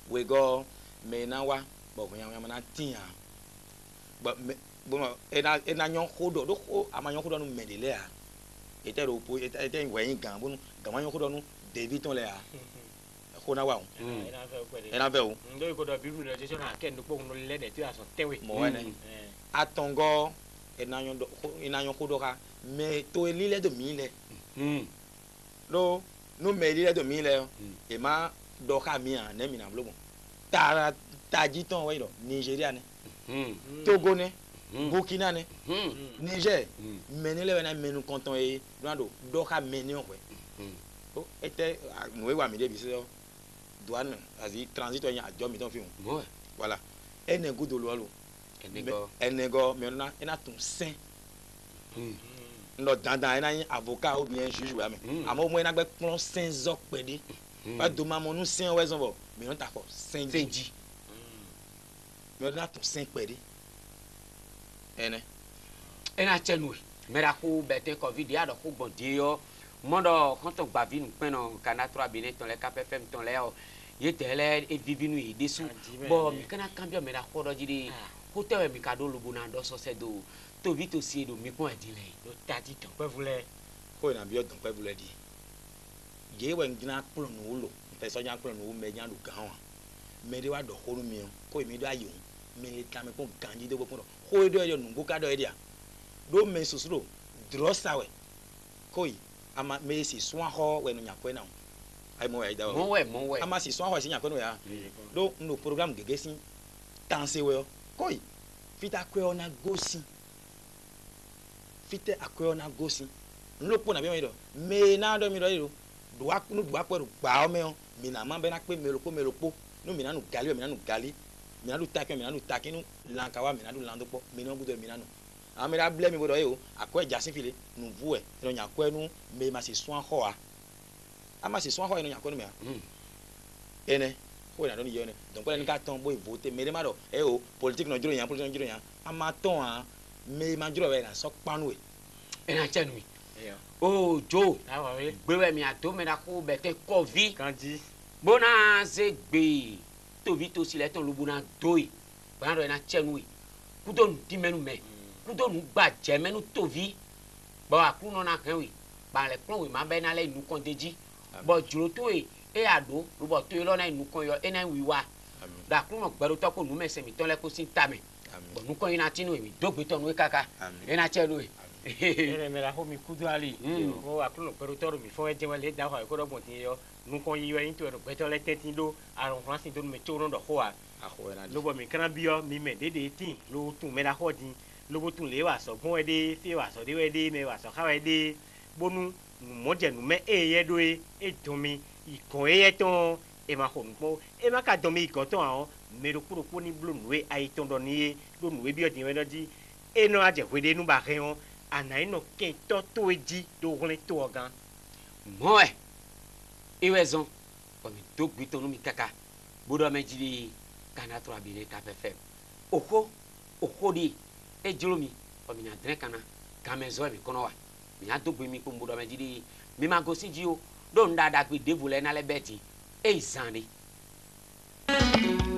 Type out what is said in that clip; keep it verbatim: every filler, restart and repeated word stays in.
we go me na wa bo nya nya na tia ba bon e na e na nyon khodo do ko ama nyon khodo no me de le a était au po était we gan bon gan nyon khodo no David ton le a ko na wa e na ve o ndo ko do biru de je na ken do ko no le de tu aso tewe mo ene atongo e na nyon do e na nyon khodo ka me to e lile de mi le lo no me lile de mi le e ma do ka mi an ne mi na blo bon ta ta jiton we do Nigeria ne Togo ne Burkina ne Niger menele na menu content e do do ka menu we o était nous wa mi de bi so douane asi transit o nya ajo mi ton fi un voilà e ne go do lo lo e ne go me na e na tun saint ndo dandan e na avocat ou bien juge wa me amo mo e na gbe plon saint zo pede pas do ma mo nu saint we zo bo me no ta ko saint ji me na tun saint pede ene ena chenu me ra ko bete covid ya do ko gbon di yo mondo quand on bavi nous prenons Canal trois Bénin ton les Cap F M ton les ye tele e vivi nous de sous bon mi kana cambio me ra ko do jiri ko te mi ka do lubu na do so se do to vite aussi do mi ko adile do tati ton pe vule ko na bi o don pe vule di ye we ngina pro no lo pe so nya pro no me nya lu gan wa me de wa do ko mi ko mi do ayo me ka me ko ganji do ko ko do yo nu go ka do e dia do me susuro drosa we ko ama me si swan ho we no nyakwe na ai mo ya da mo we mo we ama si swan ho si nyakwe no ya do no program gege sin tanse we ko fita kwe ona gosi fite akwe ona gosi nlo po na bi me do me na do mi do iro do wa nu do wa pe gba o me o mi na ma be na pe me lo po me lo po no mi na nu gali mi na nu gali mi na lu taki mi na lu taki nu lankawa mi na lu lando po mi no gudo mi na nu amira ble mi bodo e o akọ jasin file nu vu e no nya ko enu me ma se swan ho a ama se swan ho enu nya ko nu me a ene ko na do ni yo ne donc ko ni ka ton boy voter me ma do e o politique no jiro yan politique no jiro yan ama ton a me ma jiro we na so panu e ena chenu o jo ah oui gbewe mi ato me ra ko bete covid kanji bona ze gbe to vite aussi le ton lubu na doi ba do ena chenu ku do di menu me kudo nu gba je menu tovi bo akuno na kan wi ba le plon wi ma be na le nu kon deji bo juro to e e ado ru bo to e lo na nu kon yo e na wi wa da kuno gbero to ko nu mese mi ton le ko sin ta me bo nu kon ina tinu mi dogbe to nu kaka e na che lu e ene me la ho mi kudo ali o akuno gbero to ru mi fo e je wa le da ho ko do bon tin yo nu kon yi yo yin to ro beto le tetin do aron france do me to ro do ho a aho na lo bo mi kan bi yo mi me dede tin lo tun me la ho din lobo tun le wa so gbon ede fi wa so de we de me wa so ka we de bonu mo je nu me e ye do e e dun mi ikon e ye ton e ma ho npo e ma ka dun mi ikon ton awon me ro kuro ko ni blu nu e ai ton do ni do nu e bi o din we do ji e no aje we de nu ba re won ana ino ke to to e ji do rin to ogan mo e e wezon o mi dogbe ton nu mi kaka bodo me jiri Canal trois Bénin Cap F M oko oko di e jolomi o mi na dre kana kamezo mi kono wa mi na dogbe mi ko mbodo me jidi mi ma go si ji o do ndada pe devule na le beti e izande